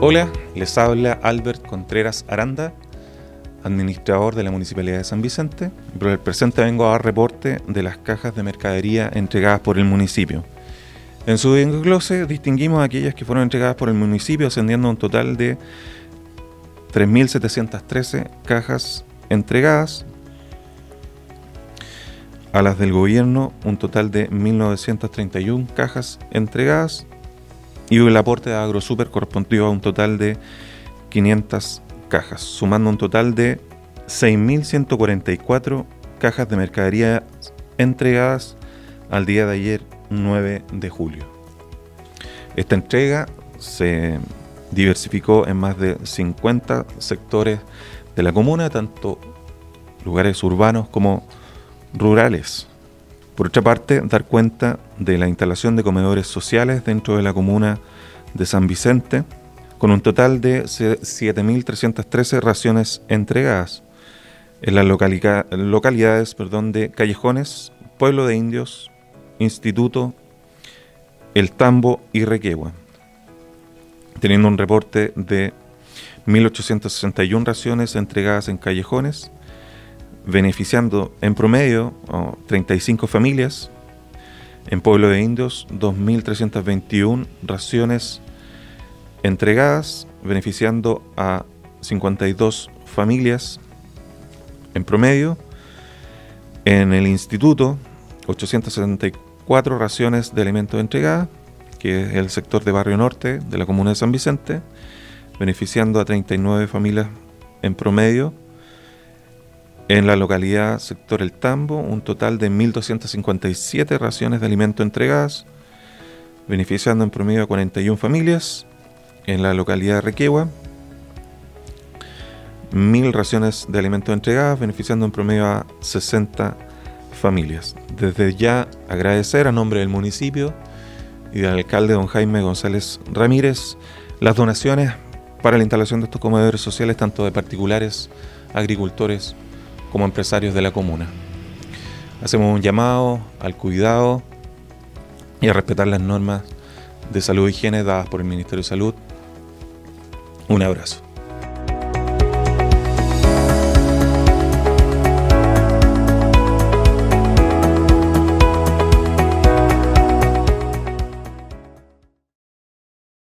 Hola, les habla Albert Contreras Aranda, administrador de la Municipalidad de San Vicente. Por el presente vengo a dar reporte de las cajas de mercadería entregadas por el municipio. En su desglose distinguimos aquellas que fueron entregadas por el municipio, ascendiendo a un total de 3.713 cajas entregadas. A las del gobierno, un total de 1.931 cajas entregadas. Y el aporte de AgroSuper correspondió a un total de 500 cajas, sumando un total de 6.144 cajas de mercadería entregadas al día de ayer, 9 de julio. Esta entrega se diversificó en más de 50 sectores de la comuna, tanto lugares urbanos como rurales. Por otra parte, dar cuenta de la instalación de comedores sociales dentro de la comuna de San Vicente, con un total de 7.313 raciones entregadas en las localidades de Callejones, Pueblo de Indios, Instituto, El Tambo y Requegua, teniendo un reporte de 1.861 raciones entregadas en Callejones, beneficiando en promedio 35 familias. En Pueblo de Indios, 2.321 raciones entregadas, beneficiando a 52 familias en promedio. En el Instituto, 874 raciones de alimentos entregadas, que es el sector de Barrio Norte de la comuna de San Vicente, beneficiando a 39 familias en promedio. En la localidad sector El Tambo, un total de 1.257 raciones de alimento entregadas, beneficiando en promedio a 41 familias. En la localidad de Requegua, 1.000 raciones de alimento entregadas, beneficiando en promedio a 60 familias. Desde ya agradecer a nombre del municipio y del alcalde don Jaime González Ramírez las donaciones para la instalación de estos comedores sociales, tanto de particulares, agricultores, como empresarios de la comuna. Hacemos un llamado al cuidado y a respetar las normas de salud e higiene dadas por el Ministerio de Salud. Un abrazo.